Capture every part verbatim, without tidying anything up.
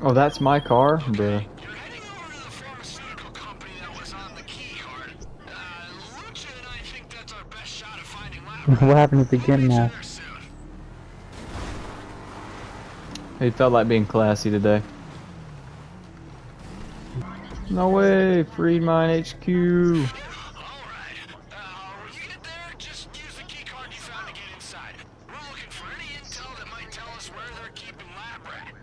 Oh, that's my car, bruh. You're heading over to the pharmaceutical company that was on the key card. Uh, Lucha and I think that's our best shot at finding Lab What Rat. happened to the We'll getting meet you now? there soon. He felt like being classy today. No way, freed mine H Q. Alright. Uh, when you get there, just use the key card you found to get inside. We're looking for any intel that might tell us where they're keeping Lab Rat.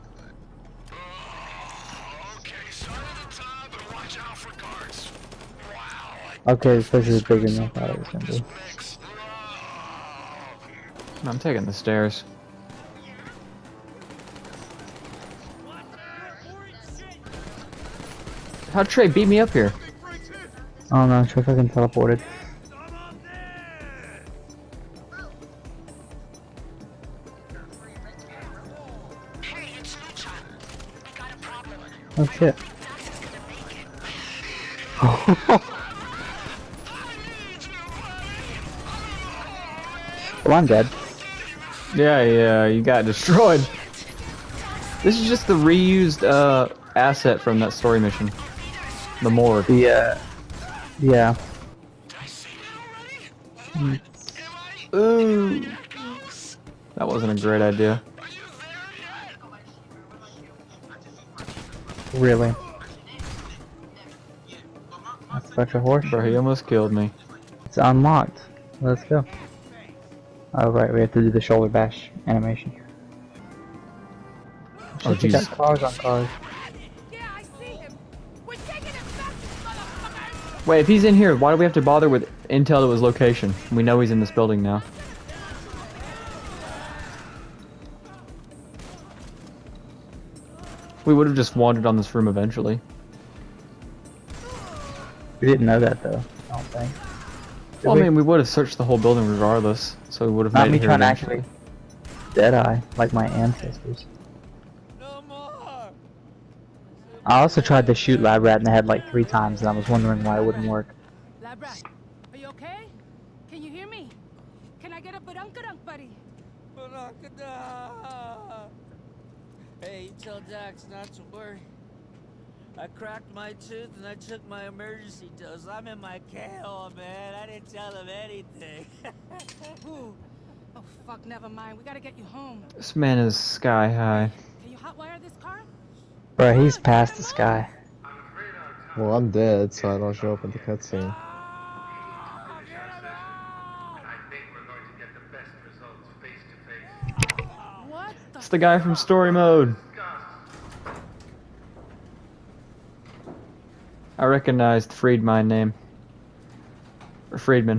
Oh, okay, start at the top and watch out for guards. Wow. I Okay, this place is screwed bigger than I thought something it up was with gonna this be. mix. Oh. I'm taking the stairs. How'd Trey beat me up here? Oh no, Trey fucking teleported. Hey, it's Lucha. We got a problem. Oh shit. Well, I'm dead. Yeah, yeah, you got destroyed. This is just the reused uh, asset from that story mission. The morgue. The, uh, yeah. Mm. Ooh. That wasn't a great idea. Really? That's such a horse. Bro, he almost killed me. It's unlocked. Let's go. Oh right, we have to do the shoulder bash animation. Oh, Shit, we got Jesus. cars on cars. Yeah, I see him. We're taking him back, motherfuckers. Wait, if he's in here, why do we have to bother with intel to his location? We know he's in this building now. We would have just wandered on this room eventually. We didn't know that though, I don't think. Did Well, we? I mean, we would have searched the whole building regardless, so we would have Not made me it here trying to eventually. actually Deadeye, like my ancestors. No more. I also tried to shoot Lab Rat in the head like three times and I was wondering why it wouldn't work. Lab Rat, are you okay? Can you hear me? Can I get a badunkarunk, buddy? Barakada. Hey, tell Dax not to worry. I cracked my tooth and I took my emergency dose. I'm in my K O, man. I didn't tell him anything. Ooh. Oh, fuck, never mind. We gotta get you home. This man is sky high. Can you hotwire this car? Bro, he's past the sky. Well, I'm dead, so I don't show up in the cutscene. What the It's the guy from story mode. I recognized Freed my name. Or Friedman.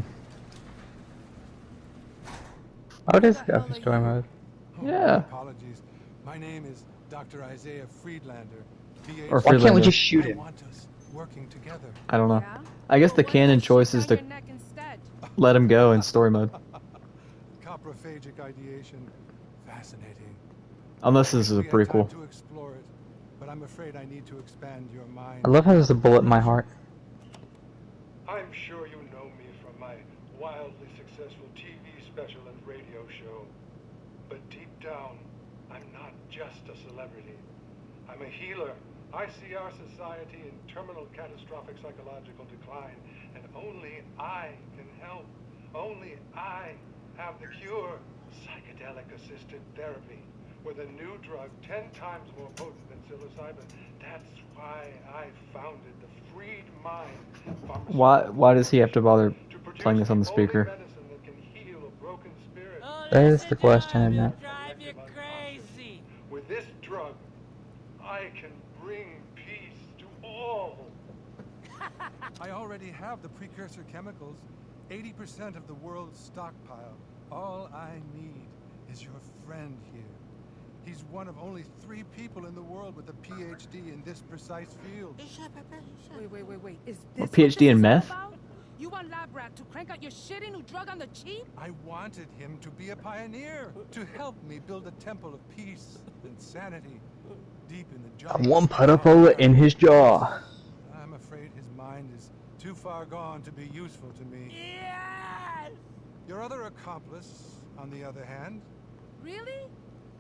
Oh, it is the guy from story mode. Yeah. Apologies. My name is Doctor Isaiah Friedlander. Or Why can't we Friedlander. just shoot I him? want us working together. I don't know. Yeah? I guess the Well, why canon not shoot choice is down to your neck instead? let him go in story mode. Coprophagic ideation. Fascinating. Unless this is a We had time prequel. to explore it, but I'm afraid I need to expand your mind. I love how there's a bullet in my heart. I'm sure you know me from my wildly successful T V special and radio show. But deep down, I'm not just a celebrity. I'm a healer. I see our society in terminal catastrophic psychological decline, and only I can help. Only I have the cure. Psychedelic-assisted therapy with a new drug ten times more potent than psilocybin. That's why I founded the Freed Mind Pharmaceutical Why why does he have to bother to produce playing this on the only speaker? medicine that can heal a broken spirit. Oh, That is listen the question, to him, isn't he'll it? drive you crazy. With this drug, I can bring peace to all. I already have the precursor chemicals. eighty percent of the world's stockpile. All I need is your friend here. He's one of only three people in the world with a P H D in this precise field. Wait, wait, wait, wait. Is A this what PhD this in is meth? about? You want Lab Rat to crank out your shitty new drug on the cheap? I wanted him to be a pioneer, to help me build a temple of peace and sanity deep in the jungle. One putapole in his jaw. I'm afraid his mind is too far gone to be useful to me. Yes! Your other accomplice, on the other hand, Really?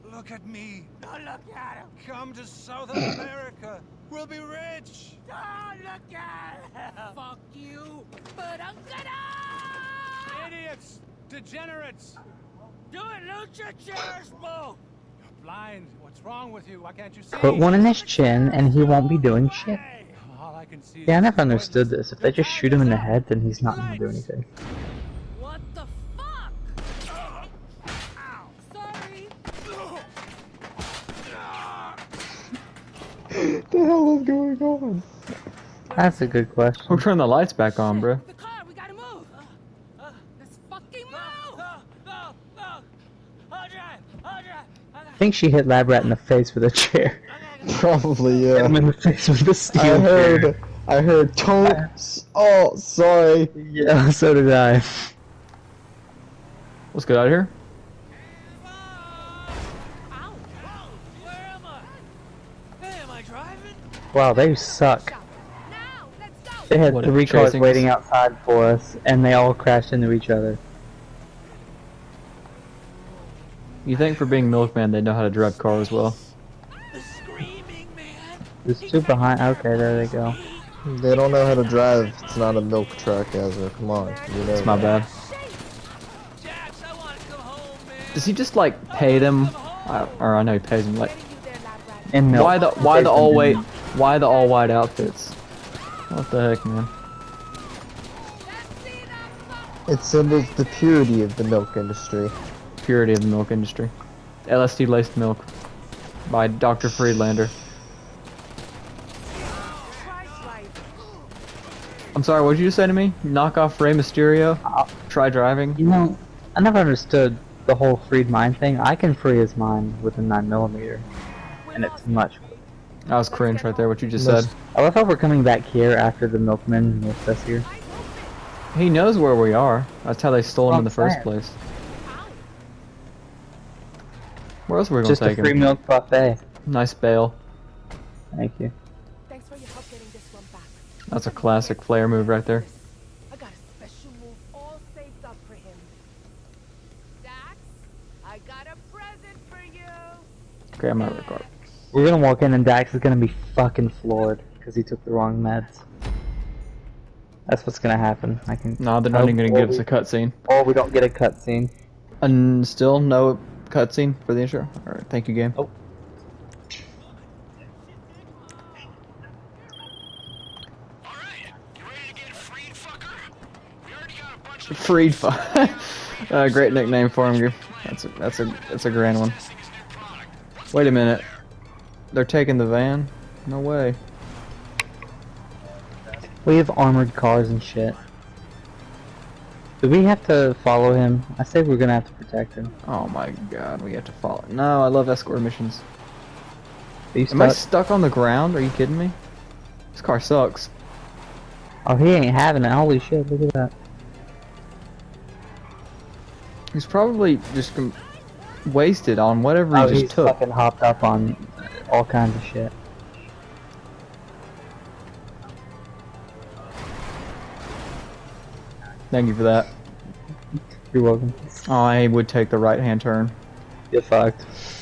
Look at me. Don't look at him. Come to South America. We'll be rich. Don't look at him. Fuck you, Badunka-dunk! Idiots. Degenerates. Do it, Lucha Cherismo. You're blind. What's wrong with you? Why can't you see? Put one in his chin and he won't be doing shit. All I can see Yeah, I is never this understood pointless- this. If they just shoot him in the head, then he's not gonna do anything. What the fuck? Ow. Sorry. What the hell is going on? That's a good question. We'll turn the lights back on, bro. The car, we gotta move. Let's fucking Go, move. go, go, go. I'll drive. I'll drive. I got- I think she hit Lab Rat in the face with a chair. Probably, Hit him yeah. in the face with a I steel chair. heard, I heard Tone. Oh, sorry. Yeah, so did I. Let's get out of here. Ow. Where am I? Hey, am I driving? Wow, they suck. Now, let's go. They had What, three cars chasing waiting us? outside for us, and they all crashed into each other. You think for being Milkman they know how to drive cars well? The screaming, man. There's two behind. Okay, there they go. They don't know how to drive. It's not a milk truck, Ezra. Come on. You know It's my that. bad. Jax, I want to come home, man. Does he just like pay them? I, or I know he pays them. Like, Waiting you there, lab rat. And milk. why the why the Jason all didn't white know. why the all white outfits? What the heck, man? Let's see that fuck. It symbols the purity of the milk industry. Purity of the milk industry. L S D laced milk by Doctor Friedlander. Christ-like. I'm sorry, what did you say to me? Knock off Rey Mysterio? Uh, Try driving? You know, I never understood the whole freed mind thing. I can free his mind with a nine millimeter, and it's much. That was cringe right there, what you just Most- said. I love how we're coming back here after the milkman with us here. He knows where we are. That's how they stole him in the I'm first saying. place. Where else were we gonna Just a take free him? milk buffet. Nice bail. Thank you. Thanks for your help getting this one back. That's a classic Flair move right there. I got a special move all saved up for him. Dax, I got a present for you. Okay, I'm gonna record. We're gonna walk in and Dax is gonna be fucking floored because he took the wrong meds. That's what's gonna happen. I can. No, they're not even gonna or give us we- a cutscene. Or we don't get a cutscene. And still no cutscene for the intro. Alright, thank you, game. Oh. Alright, you ready to get freed, fucker? We already got a bunch of Freed fu- uh, great nickname for him, Goo. That's a that's a that's a grand one. testing his new product. Wait a minute. They're taking the van? No way. We have armored cars and shit. Do we have to follow him? I say we're gonna have to protect him. Oh my god, we have to follow. No, I love escort missions. Are you Am I stuck? stuck on the ground? Are you kidding me? This car sucks. Oh, he ain't having it. Holy shit! Look at that. He's probably just com- wasted on whatever he Oh, just he's took. fucking hopped up on all kinds of shit. Thank you for that. You're welcome. Oh, I would take the right hand turn. Get fucked.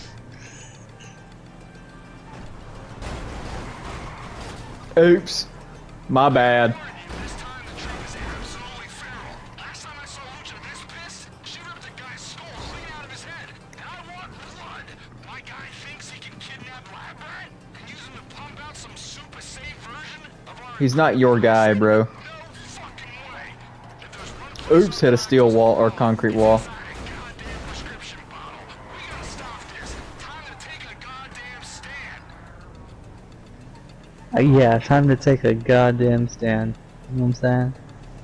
Oops. My bad. This time the truck is absolutely feral. Last time I saw Lucha this pissed, she ripped a guy's skull clean out of his head. And I want blood. My guy thinks he can kidnap Lab Rat and use him to pump out some super safe version of our... He's not your guy, bro. No fucking way. If there's one Oops, hit a steel wall or concrete wall. goddamn prescription bottle, we gotta stop this. Time to take a goddamn stand. Uh, yeah, time to take a goddamn stand. You know what I'm saying?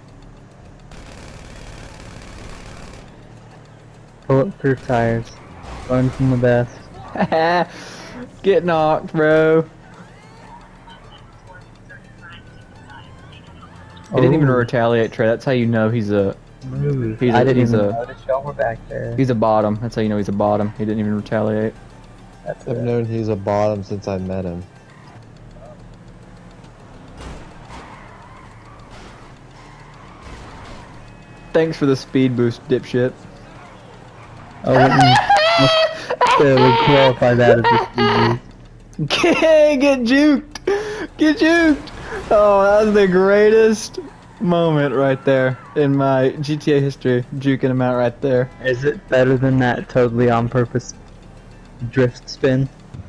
Bulletproof tires. Learn from the best. Get knocked, bro. He didn't even Oh. retaliate, Trey. That's how you know he's a Move. He's I a- didn't he's even a- notice y'all were back there. he's a bottom. That's how you know he's a bottom. He didn't even retaliate. That's I've it. known he's a bottom since I met him. Thanks for the speed boost, dipshit. Oh, mm, Yeah, we qualify that as a T V. Get, get juked! Get juked! Oh, that was the greatest moment right there in my G T A history. Juking him out right there. Is it better than that totally on purpose drift spin?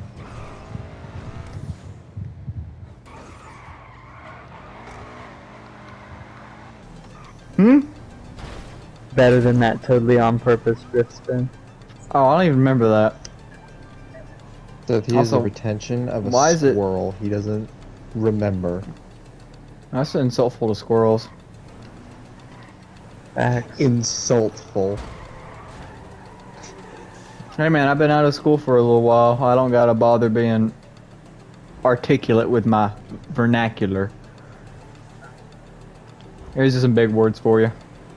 Hmm? Better than that totally on purpose drift spin? Oh, I don't even remember that. So if he has the Also, retention of a why is it- squirrel, he doesn't remember. That's insultful to squirrels. Facts. Insultful. Hey man, I've been out of school for a little while. I don't gotta bother being articulate with my vernacular. Here's some big words for you.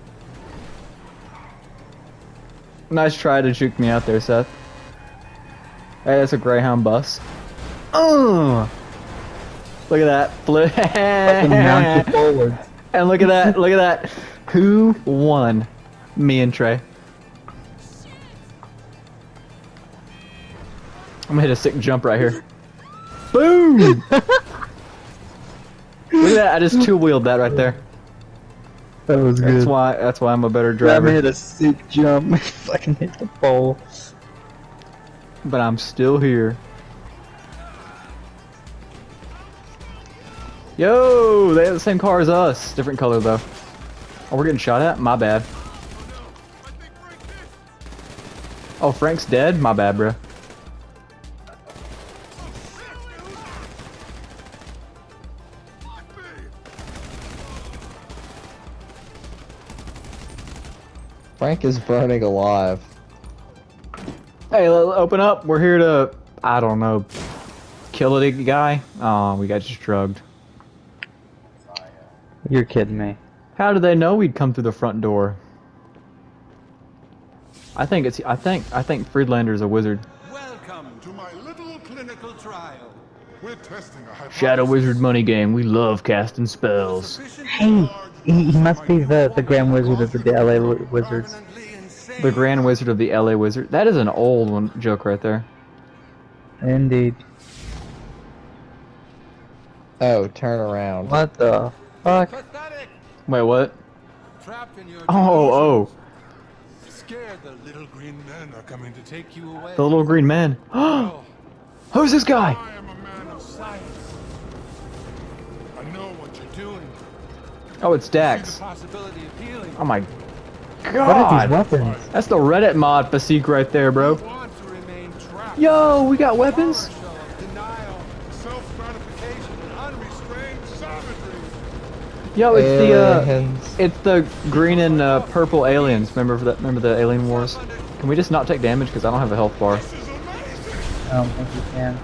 Nice try to juke me out there, Seth. Hey, that's a Greyhound bus. Oh, look at that flip. Fucking mount you forward. And look at that, look at that. Who won? Me and Trey. I'm gonna hit a sick jump right here. Boom! Look at that, I just two-wheeled that right there. That was good. That's why that's why I'm a better I driver. made a sick jump. Fucking hit the pole. But I'm still here. Yo, they have the same car as us. Different color though. Oh, we're getting shot at? My bad. Oh, Frank's dead? My bad, bro. Frank is burning alive. Hey, l- open up. We're here to, I don't know, kill a guy. Oh, we got just drugged. You're kidding me. How did they know we'd come through the front door? I think it's. I think. I think Friedlander's a wizard. Welcome to my little clinical trial. We're testing a hypothesis. Shadow Wizard money game. We love casting spells. Hey, he, he must be the, the Grand Wizard of the L A Wizards. The Grand Wizard of the L A Wizard. That is an old one joke right there. Indeed. Oh, turn around. What the fuck? Pathetic. Wait, what? Trapped in your Oh, oh, Scared the little green men are coming to take you away. the little green man. Oh, Who's this guy? I am a man of science. I know what you're doing. Oh, it's See Dax. the possibility of healing. Oh my What are these god. weapons? That's the Reddit mod physique right there, bro. Want to remain trapped. Yo, we got weapons. Horror show of denial, self-gratification, and unrestrained savagery. Yo, it's the uh, Aliens. it's the green and uh, purple aliens. Remember that? Remember the Alien Wars? Can we just not take damage? Because I don't have a health bar. This is amazing. I don't think you can.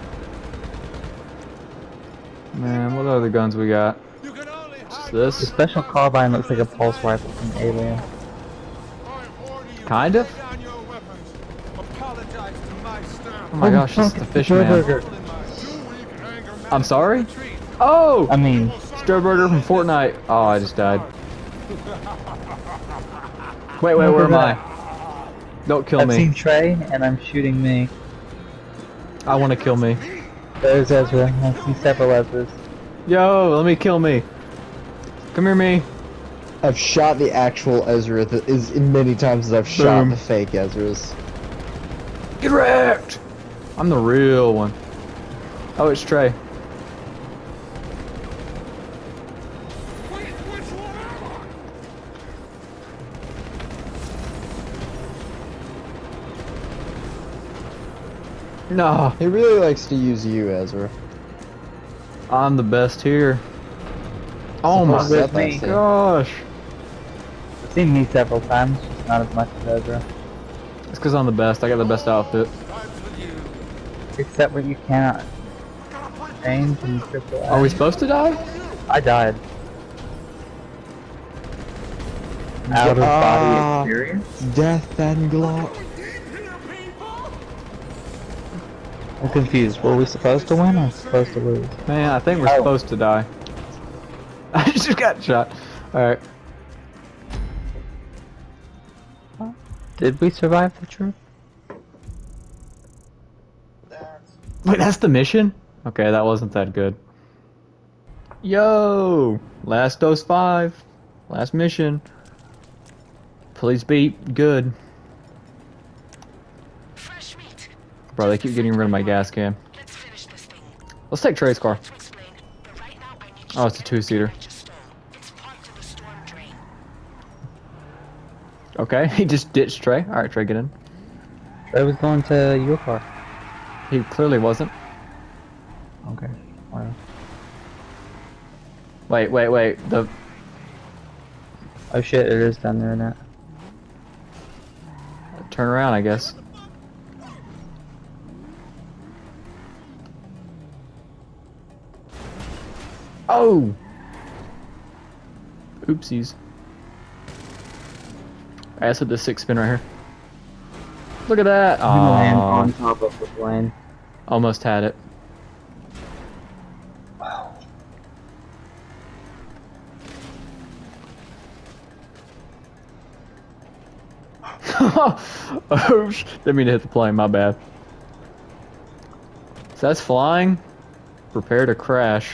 Man, what other guns we got? You can only hide The This special carbine looks like a pulse rifle from Alien. I order you Kind to of? lay down your weapons. Apologize to my staff. Oh my gosh, it's the fish man. Burger. In my two-week anger I'm sorry? retreat. Oh, I mean, Stroberger from Fortnite. Oh, I just died. Wait, wait, where am I? Don't kill I've me. seen Trey, and I'm shooting me. I want to kill me. There's Ezra. I see several Ezras. Yo, let me kill me. Come here, me. I've shot the actual Ezra that is many times as I've shot Boom. the fake Ezras. Get wrecked. I'm the real one. Oh, it's Trey. Wait, which one am I? No, He really likes to use you, Ezra. I'm the best here. Oh my Suppose with me. that's it. gosh. I've seen me several times, just not as much as Ezra. It's because I'm the best. I got the best outfit. Times with you. Except what you cannot change and triple Are we X. supposed to die? I died. Out of Ah. body experience? Death and Glock. I'm confused. Were we supposed to win or supposed to lose? Man, I think we're Oh. supposed to die. I just got shot. Alright. Did we survive the trip? Wait, that's the mission? Okay, that wasn't that good. Yo! Last dose five. Last mission. Please be good. Fresh meat. Bro, they keep getting rid of my gas can. Let's finish this thing. Let's take Trey's car. To explain, but right now I need Oh, it's a two-seater. you to stole. It's parked in the storm drain. Okay, he just ditched Trey. Alright, Trey, get in. Trey was going to your car. He clearly wasn't. Okay. Well, Wait, wait, wait. The oh shit, it is down there now. turn around, I guess. Oh! Oopsies. Alright, let's hit this six spin right here. Look at that! You land Aw, on top of the plane. almost had it. Wow. Oh, sh- didn't mean to hit the plane, my bad. So that's flying. Prepare to crash.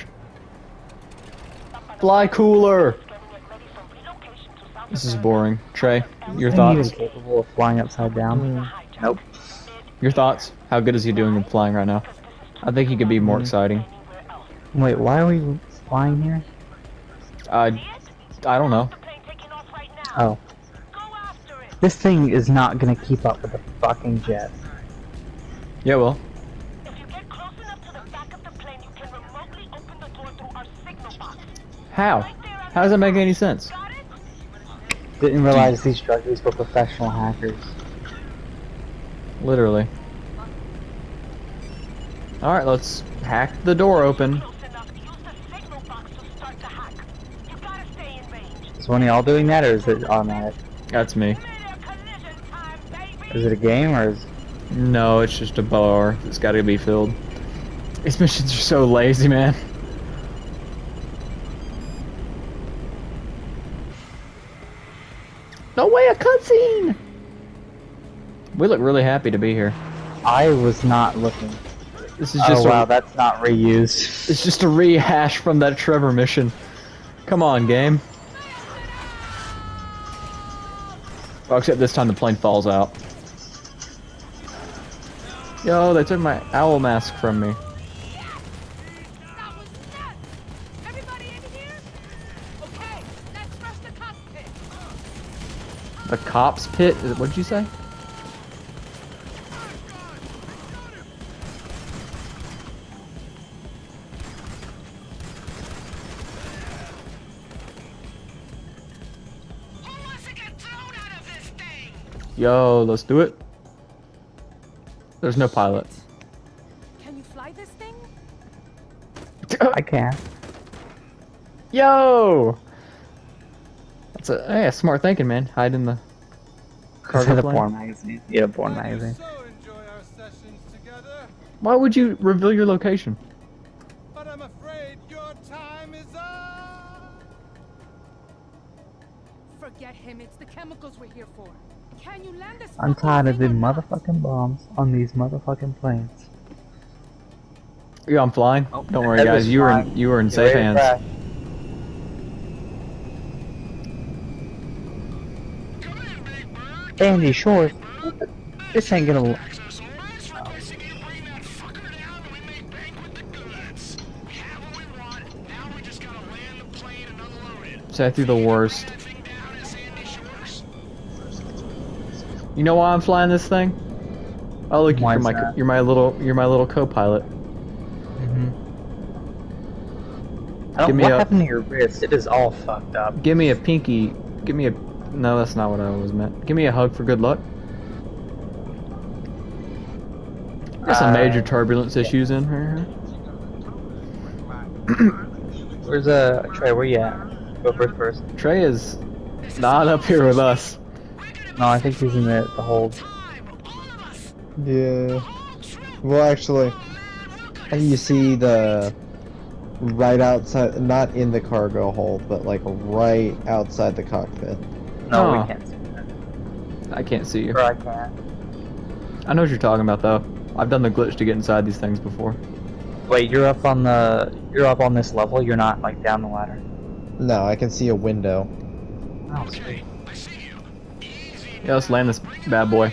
Fly cooler! This is boring. Trey, your Isn't he thoughts? even capable of flying upside down? Nope. Your thoughts? How good is he doing in flying right now? I think he could be more exciting. Wait, why are we flying here? I, I don't know. Oh. This thing is not gonna keep up with the fucking jet. Yeah, well. If you get close enough to the back of the plane, you can remotely open the door through our signal box. How? How does that make any sense? Got it? Didn't realize these druggies were professional hackers. Literally. Alright, let's hack the door open. Close enough. Use the signal box to start the hack. You gotta stay in range. Is one of y'all doing that, or is it automatic? That's me. Minute collision time, baby. Is it a game, or is... No, it's just a bar that's gotta be filled. These missions are so lazy, man. No way, a cutscene! We look really happy to be here. I was not looking. This is just Oh a, wow, that's not reused. it's just a rehash from that Trevor mission. Come on, game. Well, except this time the plane falls out. Yo, they took my owl mask from me. That was nuts! Everybody in here? Okay, let's rush the cockpit. The cops pit? What'd you say? Who wants to get thrown out of this thing? Yo, let's do it. There's no pilot. Can you fly this thing? I can. Yo! That's a hey, smart thinking, man. Hide in the Cause cargo the plane. porn magazine. Yeah, porn magazine. So enjoy our sessions together, Why would you reveal your location? but I'm afraid your time is up. Forget him, it's the chemicals we're here for. Can you land this I'm fucking tired of the thing or not? motherfucking bombs on these motherfucking planes. Yeah, I'm flying. Oh, Don't worry, that guys. was You were in, fine. you were in Get safe ready to hands. crash. Come in, big bird. Andy Shores. This ain't gonna. Access orders. Requesting you bring that fucker down and we make bank with the goods. We have what we want. Now we just gotta land the plane and unload it. Say through the worst. That thing down in Sandy Shores. You know why I'm flying this thing? Oh look, Why you're is my that? you're my little you're my little co-pilot. Mm-hmm. I don't, Give me what a- happened to your wrist? It is all fucked up. Give me a pinky. Give me a. No, that's not what I was meant. Give me a hug for good luck. Got some Uh, major turbulence issues in here. Where's uh Trey? Where you at? Go first, first. Trey is not up here with us. No, I think he's in the, the hold. Yeah. Well, actually, and you see the right outside, not in the cargo hold, but like right outside the cockpit. No, Oh. we can't see that. I can't see you. Or I can't. I know what you're talking about though. I've done the glitch to get inside these things before. Wait, you're up on the you're up on this level. You're not like down the ladder. No, I can see a window. Oh, sweet. I see you. Easy. Yeah, let's land this bad boy.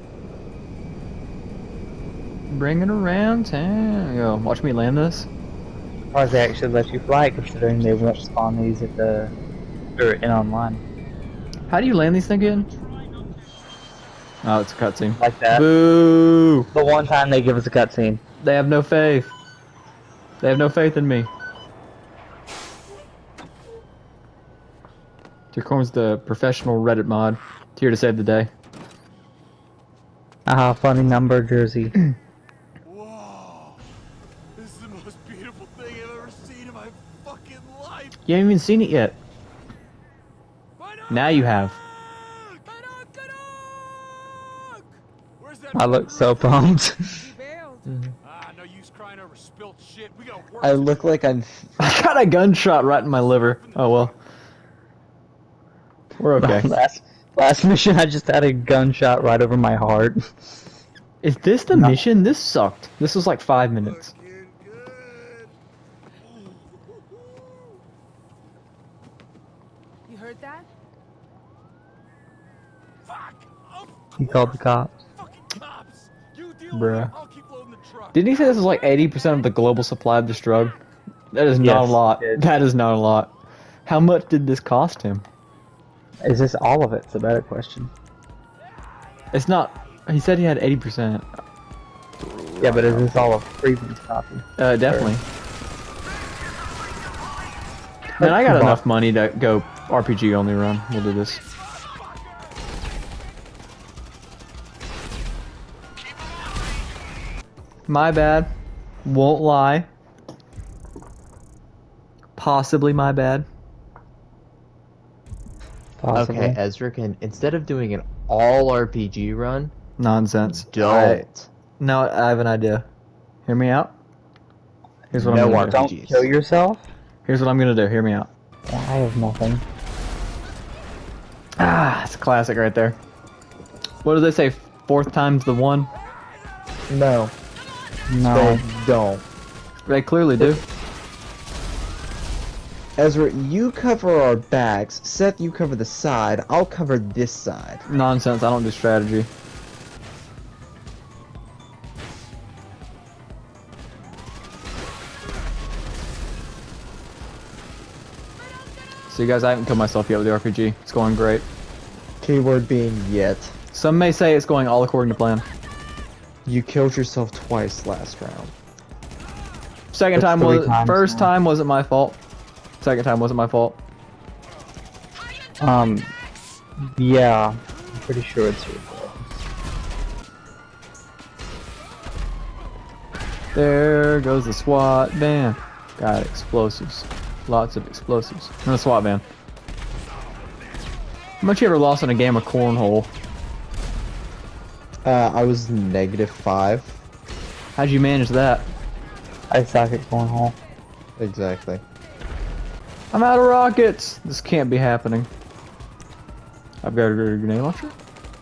Bring it around town. Yo, watch me land this. Or they actually let you fly, considering they won't spawn these at the or in online How do you land these things again? Oh, it's a cutscene. like that. Boo! The one time they give us a cutscene. They have no faith. They have no faith in me. Here comes the professional Reddit mod. Here to save the day. Ah, funny number jersey. Whoa. This is the most beautiful thing I've ever seen in my fucking life. You haven't even seen it yet. Now you have. Where's that? I look so pumped. Ah, no use crying over spilt shit. We got work. I look like I'm. I got a gunshot right in my liver. Oh well. We're okay. last last mission, I just had a gunshot right over my heart. Is this the No. mission? This sucked. This was like five minutes. Fucking good. You heard that? Fuck. Of He called the cops. fucking cops. You deal Bruh. with it. I'll keep loading the truck. Didn't he say this was like eighty percent of the global supply of this drug? That is not Yes, a lot. he did. That is not a lot. How much did this cost him? Is this all of it? It's a better question. It's not. He said he had eighty percent. Yeah, but is this all a previous copy? Uh, definitely. Man, I got Come on. enough money to go R P G only run. We'll do this. My bad. Won't lie. Possibly my bad. Possibly. Okay, Ezra can instead of doing an all R P G run, Nonsense. don't. I, no, I have an idea. Hear me out. Here's what No I'm gonna R P do. G. Don't kill yourself. Here's what I'm gonna do. Hear me out. I have nothing. Ah, it's a classic right there. What do they say? Fourth time's the one. No, No. they don't. They clearly do. Ezra, you cover our backs. Seth, you cover the side. I'll cover this side. Nonsense. I don't do strategy. So you guys, I haven't killed myself yet with the R P G. It's going great. Keyword being yet. Some may say it's going all according to plan. You killed yourself twice last round. Second That's time three was times first now. time wasn't my fault. Second time wasn't my fault. Um. Yeah. I'm pretty sure it's your fault. There goes the SWAT van. Got explosives. Lots of explosives. And a SWAT van. How much you ever lost in a game of cornhole? Uh, I was negative five. How'd you manage that? I suck at cornhole. Exactly. I'm out of rockets! This can't be happening. I've got a grenade launcher.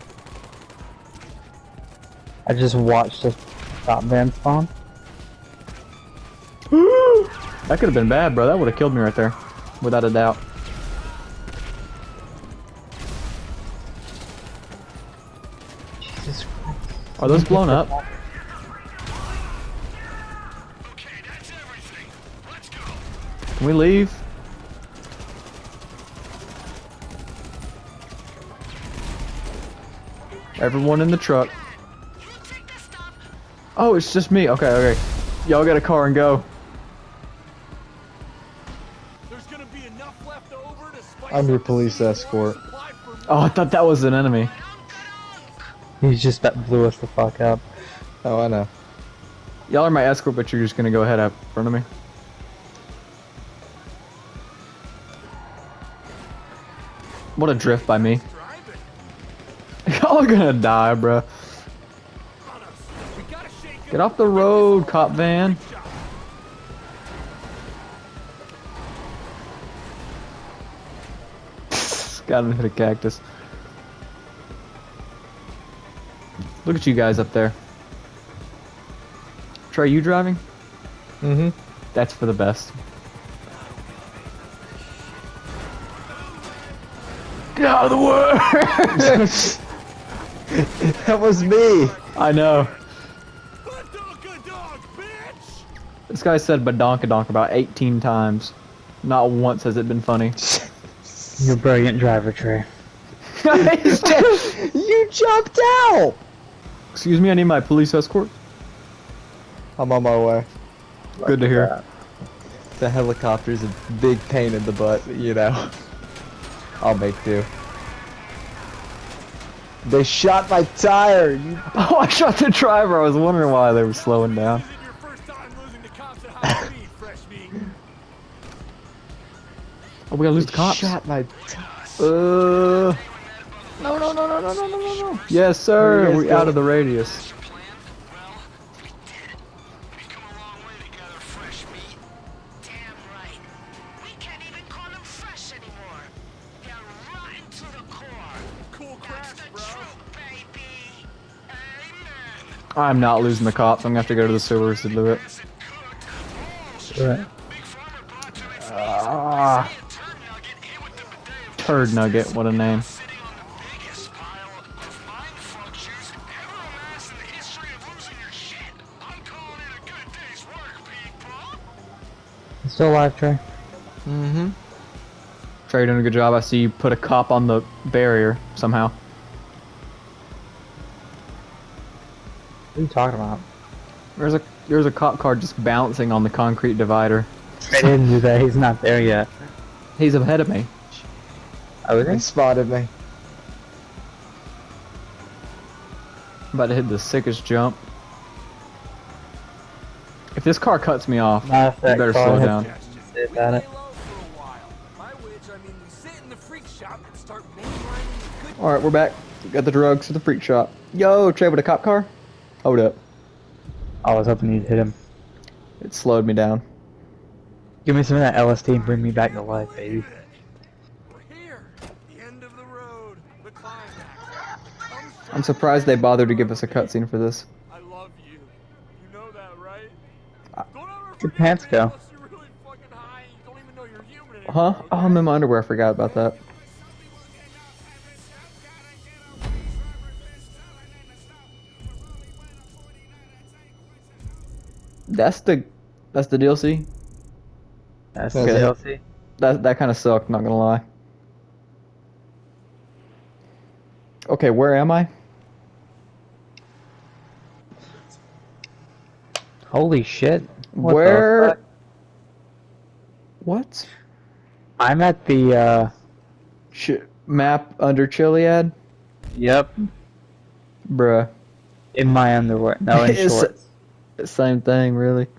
I just watched a top van spawn. That could have been bad, bro. That would have killed me right there. Without a doubt. Jesus Christ. Are those blown up? Okay, that's everything. Let's go. Can we leave? Everyone in the truck. Oh, it's just me. Okay, okay. Y'all get a car and go. There's gonna be enough left over to spice I'm your up the police seawater escort. supply for Oh, I thought that was an enemy. He just about blew us the fuck up. Oh, I know. Y'all are my escort, but you're just gonna go ahead up in front of me. What a drift by me. driving. Y'all are gonna die, bruh. On us. We gotta shake him. Get off the road, cop van. Got him hit a cactus. Look at you guys up there. Trey, you driving? Mm-hmm. That's for the best. Get out of the way! That was me. I know. Badonka dog, bitch! This guy said badonkadonk about eighteen times. Not once has it been funny. You're a brilliant driver, Trey. You jumped out. Excuse me, I need my police escort. I'm on my way. Good to hear. The helicopter's a big pain in the butt, you know. I'll make do. They shot my tire. You... Oh, I shot the driver. I was wondering why they were slowing down. This isn't your first time losing to cops at high speed, fresh meat. Oh, we gotta lose the cops. Shot my tire. Uh. No, no, no, no, no, no, no, no, no. Yes, sir. Where you guys We're out going? of the radius. Well, we did. We've come a long way together, fresh meat. Damn right. We can't even call them fresh anymore. They're rotten to the core. Cool That's crash, the bro. truth, baby. Amen. I'm not losing the cops. I'm gonna have to go to the sewers to do it. Nice and cooked. Right. Big Farmer brought to me Ah, turd nugget in with the bidet of turd nugget. What a name. sitting on the biggest pile of mind fuck juice ever amassed in the history of losing your shit. I'm calling it a good day's work, people. You still alive, Trey? Mm-hmm. Trey, doing a good job. I see you put a cop on the barrier somehow. What are you talking about? There's a there's a cop car just bouncing on the concrete divider. I didn't do that. He's not there yet. He's ahead of me. Oh, is They he? spotted me. I'm about to hit the sickest jump. If this car cuts me off, Matter of you fact, better go slow ahead. down. Say about it. Lay low for a while. By which I mean we sit in the freak shop and start mainlining the good. Alright, we're back. We got the drugs to the freak shop. Yo, Trey with a cop car? Hold up. I was hoping you'd hit him. It slowed me down. Give me some of that L S D and bring me back to life, baby. We're here. The end of the road. The climax. Come I'm surprised they bothered to give us a cutscene for this. I love you. You know that, right? I- Don't ever Your forget pants me go. unless you're really fucking high and you don't even know you're human anymore. Huh? Oh, I'm in my underwear. I forgot about that. That's the that's the D L C. That's Okay. the D L C. That that kind of sucked. Not gonna lie. Okay, where am I? Holy shit. What the Where? fuck? What? I'm at the, uh... Sh map under Chiliad? Yep. Bruh. In my underwear. No, in It's- shorts. Same thing, really.